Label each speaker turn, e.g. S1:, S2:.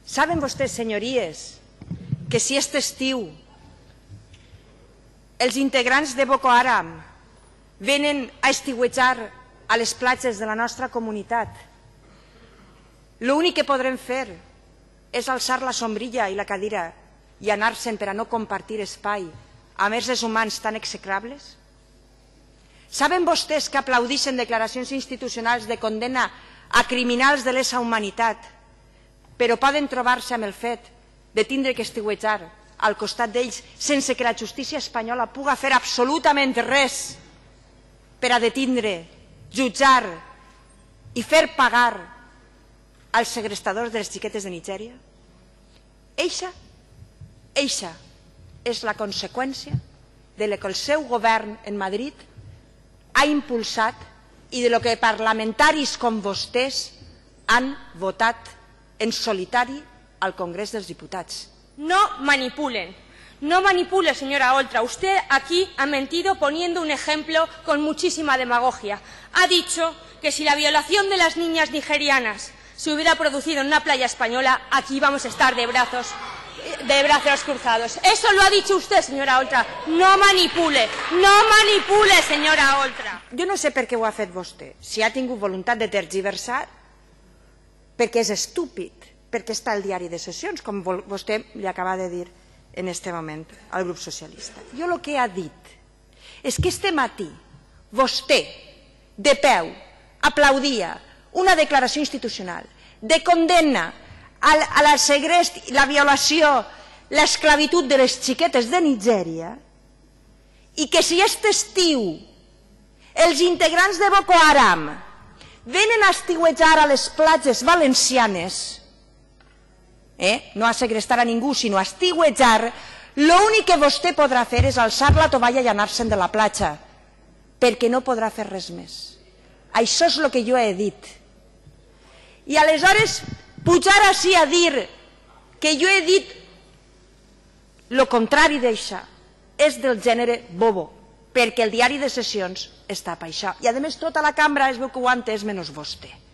S1: Saben vostès, senyories, que si aquest estiu els integrants de Boko Haram venen a estiuejar a les platges de la nostra comunitat, l'únic que podrem fer és alçar la sombrilla i la cadira i anar-se'n per a no compartir espai amb éssers humans tan execrables? Saben vostès que aplaudixen declaracions institucionals de condemna a criminals de lesa humanitat, però poden trobar-se amb el fet de tindre que estiuejar al costat d'ells sense que la justícia espanyola puga fer absolutament res per a detindre, jutjar i fer pagar als segrestadors de les xiquetes de Nigèria? Eixa és la conseqüència de lo que el seu govern en Madrid ha impulsat i de lo que parlamentaris com vostès han votat en solitari al Congrés dels Diputats.
S2: No manipulen. No manipule, señora Oltra. Usted aquí ha mentido poniendo un ejemplo con muchísima demagogia. Ha dicho que si la violación de las niñas nigerianas se hubiera producido en una playa española, aquí vamos a estar de brazos cruzados. Eso lo ha dicho usted, señora Oltra. No manipule, señora Oltra.
S1: Jo no sé per què ho ha fet vostè. Si ha tingut voluntat de tergiversar, perquè és estúpid, perquè està al diari de sessions, com vostè li acaba de dir en aquest moment al grup socialista. Jo el que ha dit és que este matí vostè, de peu, aplaudia una declaració institucional de condemna a la segrest, la violació, l'esclavitud de les xiquetes de Nigèria, i que si aquest estiu els integrants de Boko Haram venen a estiuejar a les platges valencianes, no a segrestar a ningú, sinó a estiuejar, l'únic que vostè podrà fer és alçar la tovalla i anar-se'n de la platja, perquè no podrà fer res més. Això és el que jo he dit. I aleshores pujar així a dir que jo he dit el contrari d'això és del gènere bobo, perquè el diari de sessions està per això. I a més tota la cambra es veu que ho ha entès menys vostè.